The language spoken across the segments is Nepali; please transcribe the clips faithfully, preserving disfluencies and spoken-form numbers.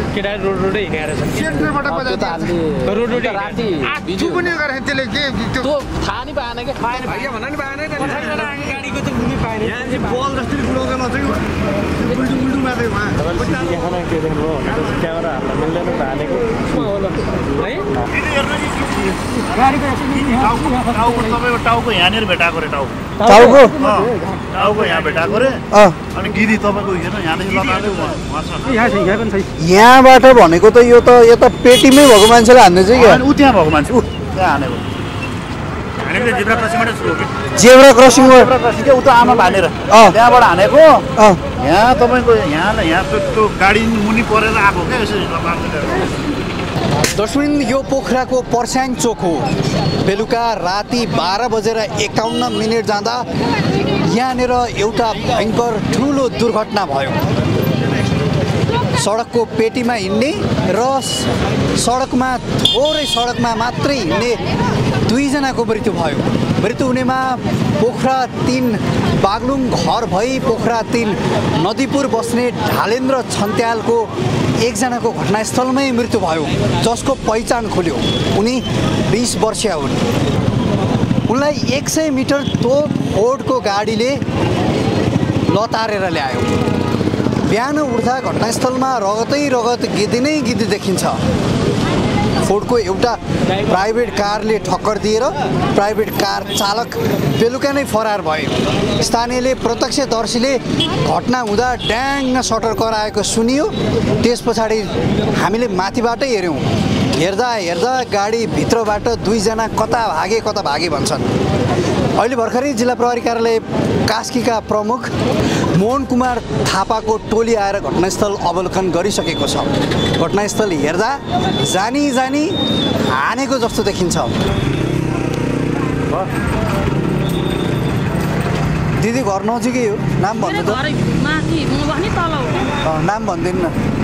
केटा रोड रोडै हिँडेर छ सेन्टरबाट बजाइदिन्छ रोड रोड राति भिडियो पनि गरे त्यसले के त्यो त्यो थाहा नि पाएन के पाएन भाइ भन्न नि पाएन गाडीको त भूमि पाएन यहाँ चाहिँ बल जस्तै गुलाउँदैमा चाहिँ उल्टु उल्टु मात्रै उहाँ यहाँ के देख्नुभयो क्यामेरा हाल्न मिल्दैन हानेको है टाउको तपाईँको टाउको यहाँनिर भेटाएको रे टाउको टाउको टाउको यहाँ भेटाएको रे अनि गिरी तपाईँको हेर्नु यहाँदेखि लगाएको यहाँबाट भनेको त यो त यता पेटीमै भएको मान्छेले हान्ने चाहिँ क्या ऊ त्यहाँ भएको मान्छे ऊ त्यहाँ हानेको हानेको जेब्रा क्रसिङबाट सुरु हो जेब्रा क्रसिङ जेब्रा क्रसिङ के ऊ त आमा भानेर त्यहाँबाट हानेको यहाँ तपाईँको यहाँ यहाँ त्यो गाडी मुनि परेर आएको क्या यसरी दर्शक यो पोखराको पर्स्याङ चोक हो बेलुका राति बाह्र बजेर एकाउन्न मिनट जाँदा यहाँनिर एउटा भयङ्कर ठुलो दुर्घटना भयो सडकको पेटीमा हिँड्ने र सडकमा थोरै सडकमा मात्रै हिँड्ने दुईजनाको मृत्यु भयो मृत्यु हुनेमा पोखरा तीन बागलुङ घर भई पोखरा तीन नदीपुर बस्ने ढालेन्द्र छन्त्यालको एकजनाको घटनास्थलमै मृत्यु भयो जसको पहिचान खोल्यो उनी बीस वर्षीय हुन् उनलाई एक सय मिटर तोप फोर्डको गाडीले लतारेर ल्यायो बिहान उठ्दा घटनास्थलमा रगतै रगत गिद्दी नै गिद्दी देखिन्छ फोर्डको एउटा प्राइभेट कारले ठक्कर दिएर प्राइभेट कार चालक बेलुका नै फरार भयो स्थानीयले प्रत्यक्षदर्शीले घटना हुँदा ड्याङ्ग सटर कराएको सुनियो त्यस पछाडि हामीले माथिबाटै हेऱ्यौँ हेर्दा हेर्दा गाडी भित्रबाट दुईजना कता भागे कता भागे भन्छन् अहिले भर्खरै जिल्ला प्रहरी कार्यालय कास्कीका प्रमुख मोहन कुमार थापाको टोली आएर घटनास्थल अवलोकन गरिसकेको छ घटनास्थल हेर्दा जानी जानी हानेको जस्तो देखिन्छ दिदी घर नजिकै हो नाम भन्नु त नाम भन्दिनु न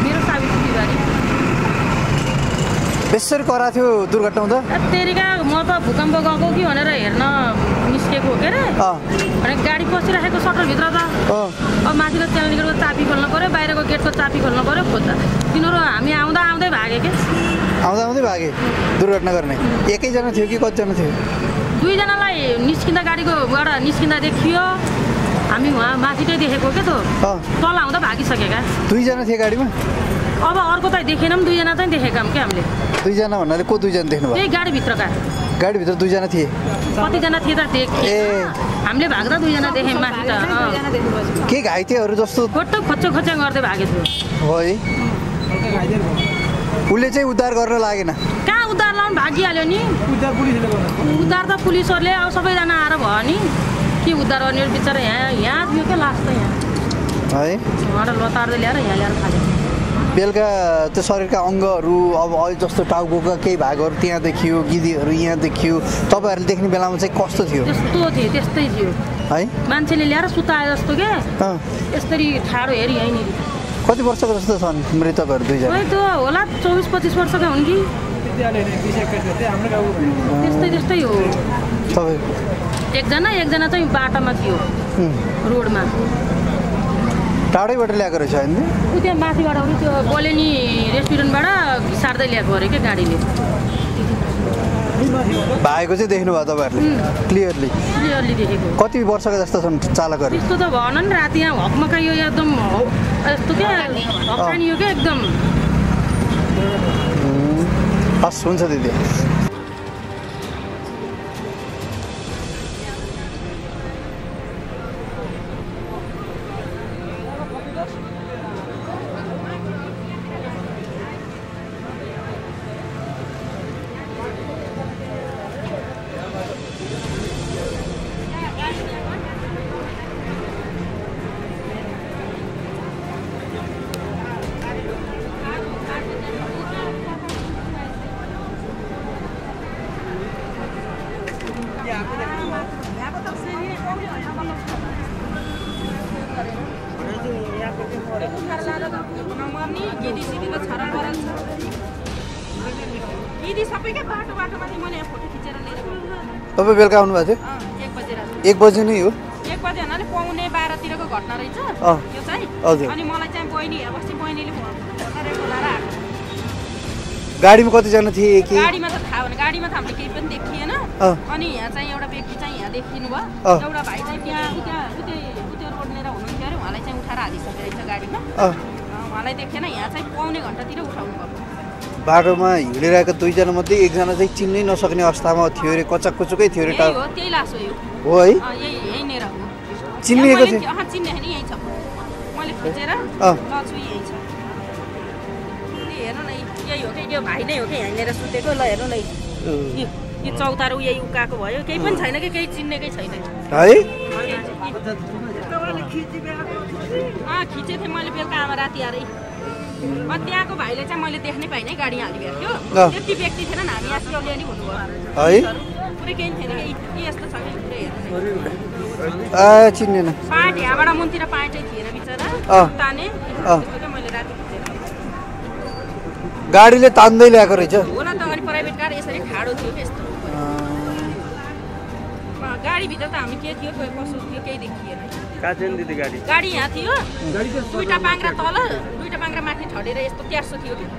बेसरी कराएको थियो दुर्घटना हुँदा तेरिका म त भूकम्प गएको कि भनेर हेर्न निस्केको हो के अरे अनि गाडी पसिराखेको सटरभित्र त अब माथिको च्यानलको चाबी खोल्नु पऱ्यो बाहिरको गेटको चाबी खोल्नु पऱ्यो खोज्दा तिनीहरू हामी आउँदा आउँदै भागे के आउँदा आउँदै भागे दुर्घटना गर्ने एकैजना थियो कि कतिजना थियो दुईजनालाई निस्किँदा गाडीकोबाट निस्किँदा देखियो हामी उहाँ माथिकै देखेको के त तल आउँदा भागिसकेका दुईजना थियो गाडीमा अब अर्को त देखेनौँ दुईजना चाहिँ देखेका के हामीले दुईजना भन्नाले को दुईजना देख्नु भयो त्यही गाडीभित्रका गाडीभित्र दुईजना थिए कतिजना थिए त देखे हामीले भाग्दा दुईजना देख्यौँ माथि त के घाइतेहरू जस्तो फोटो खोज्छो खोज्छा गर्दै भागेको हो है उसले चाहिँ उद्धार गर्न लागेन कहाँ उद्धार लाउनु भागिहाल्यो नि उद्धार त पुलिसहरूले अब सबैजना आएर भयो नि के उद्धार गर्ने बिचरा यहाँ यहाँ थियो क्या लास्ट त यहाँ है उहाँबाट लतार्दै ल्याएर यहाँ ल्याएर खाले बेलुका त्यो शरीरका अङ्गहरू अब अहिले जस्तो टाउकोका केही भागहरू त्यहाँ देखियो गिदीहरू यहाँ देखियो तपाईँहरूले देख्ने बेलामा चाहिँ कस्तो थियो त्यस्तो थियो त्यस्तै थियो है मान्छेले ल्याएर सुताए जस्तो के यसरी ठाडो हेरी यहीँनिर कति वर्षको जस्तो छन् मृतकहरू दुईजना त्यो होला चौबिस पच्चिस वर्षका हुन् कि त्यस्तै त्यस्तै हो तपाईँ एकजना एकजना चाहिँ बाटोमा थियो रोडमा टाढैबाट ल्याएको रहेछ होइन ऊ त्यहाँ माथिबाट पनि त्यो बोलेनी रेस्टुरेन्टबाट सार्दै ल्याएको अरे क्या गाडीले भागेको चाहिँ देख्नुभयो तपाईँहरूले क्लियरली क्लियरली देखेको कति वर्षका जस्तो छन् चालकहरू त्यस्तो त भएन नि राति यहाँ हकमकाइयो एकदम यस्तो क्या हकानियो क्या एकदम हस् हुन्छ दिदी तपाईँ बेलुका आउनुभएको थियो एक बजी नै हो एक बजी भन्नाले पाउने बाह्रतिरको घटना रहेछ त्यो चाहिँ अनि मलाई चाहिँ बहिनी बस्ती बहिनीले गाडीमा कतिजना थिए कि गाडीमा त थाहा भएन गाडीमा त हामीले केही पनि देखिएन अनि यहाँ चाहिँ एउटा व्यक्ति चाहिँ यहाँ देखिनु भयो एउटा भाइ चाहिँ त्यहाँ उता उतै उतै रोडनेर हुनुहुन्थ्यो अरे उहाँलाई चाहिँ उठाएर हालिसकेको रहेछ गाडीमा उहाँलाई देखेन यहाँ चाहिँ पाउने घन्टातिर उठाउनु भएको बाटोमा हिँडिरहेको दुईजना मध्ये एकजना चाहिँ चिन्नै नसक्ने अवस्थामा थियो अरे कच्चा कुचुकै थियो अरे हो त्यही लास हो यो हो है यही यहीँनिर हो चिन्नेको थियो अँ चिन्ने होइन यहीँ छ मैले खिचेर लछु यहीँ छ हेर्नु न यही हो कि यो भाइ नै हो कि यहाँनिर सुतेको ल हेर्नु न यो चौतारो यही उकाएको भयो केही पनि छैन कि केही चिन्नेकै छैन है अँ खिचेको थिएँ मैले बेलुका आमा राति आएरै त्यहाँको भाइले चाहिँ मैले देख्नै पाइनँ गाडी हालिरहेको थियो त्यति व्यक्ति थिएन हामी यहाँ सिउलियाली हुनुभयो है पुरै केही थिएन कि यस्तो छ कि पुरै हेर्नु आ चिन्नेन पाँट यहाँबाट मुनतिर पाँटै थिएन बिचरा ताने मैले राति खिचेर गाडीले तान्दै ल्याएको रहेछ होला त अनि प्राइभेट कार यसरी ठाडो थियो कि यस्तो गाडीभित्र त हामी के थियो कसो थियो केही देखिएन कहाँ थियो नि दिदी गाडी गाडी यहाँ थियो दुईवटा पाङ्ग्रा तल दुईवटा पाङ्ग्रा माथि ठडेर यस्तो ट्यासो थियो कि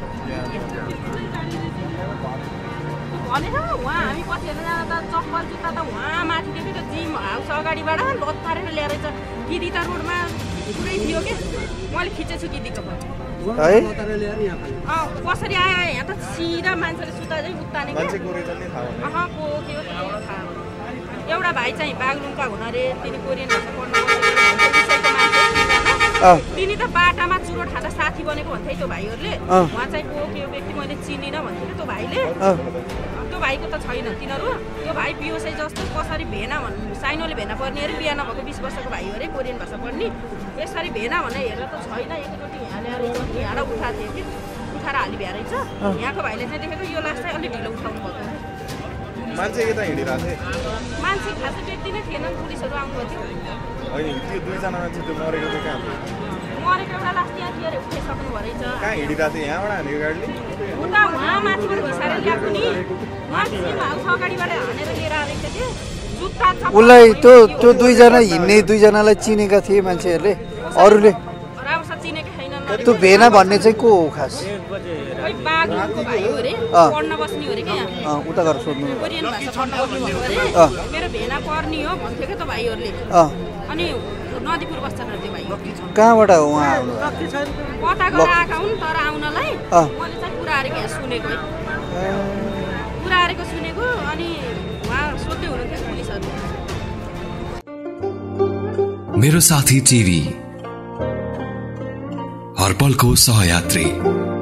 भनेर उहाँ हामी पछि हेर्न जाँदा त चप्पल जुत्ता त उहाँ माथि थियो कि जिम हाउस अगाडिबाट लोत पारेर ल्याएर छ किदी त रोडमा पुरै थियो कि मैले खिचेछु किदीको है अँ कसरी आयो यहाँ त सिधा मान्छेले सुता चाहिँ उत्ताने अह को के हो थाहा एउटा भाइ चाहिँ बागलुङका हुन अरे तिनी कोरियन भाषा पढ्नु तिनी त बाटामा चुरोट खाँदा साथी बनेको भन्थे त्यो भाइहरूले उहाँ चाहिँ को के व्यक्ति मैले चिनिनँ भन्थ्यो त्यो भाइले त्यो भाइको त छैन तिनीहरू त्यो भाइ पिओसै जस्तो कसरी भेना भन्नु साइनोले भेना पर्ने अरे बिहा नभएको बिस वर्षको भाइ हो अरे कोरियन भाषा पढ्ने यसरी भेना भनेर हेरेर त छैन एकचोटि यहाँ ल्याएर यहाँबाट उठाएको थियो कि उठाएर हाली भ्या रहेछ यहाँको भाइले चाहिँ देखेको यो लास्ट चाहिँ अलिक ढिलो उठाउनु पर्छ मान्छे यता हिँडिरहेको थिए मान्छे खासै व्यक्ति नै थिएन पुलिसहरू आउनुभएको थियो होइन त्यो दुईजना मान्छे त्यो मरेको चाहिँ कहाँ मरेको एउटा लास्ट यहाँ थियो अरे उठाइसक्नु भयो रहेछ कहाँ हिँडिरहेको थियो यहाँबाट हानेको गाडीले उता उहाँ माथिबाट घिसाएर ल्याएको नि माथि हाउस अगाडिबाट हानेर लिएर आएको थिएँ जुत्ता चप्पल उसलाई त्यो त्यो दुईजना हिँड्ने दुईजनालाई चिनेका थिए मान्छेहरूले अरूले राम्रोसँग चिनेकै छैन त्यो भेना भन्ने चाहिँ को हो खास खोइ बागलुङको भाइ हो अरे पढ्न बस्ने हो अरे क्या अँ उता गएर सोध्नु कोरियन भाषा पढ्न बस्नु भयो अरे मेरो भेना पर्ने हो भन्थ्यो क्या त भाइहरूले अनि नदीपुर बस्छन् त्यो भाइ कहाँबाट उहाँ आउनु कता गएर आएका हुन् तर आउनलाई मैले चाहिँ कुरा हारेको यहाँ सुनेको है कुरा हारेको सुनेको अनि उहाँ सोध्दै हुनुहुन्थ्यो पुलिसहरू मेरो साथी टिभी हर पलको सहयात्री।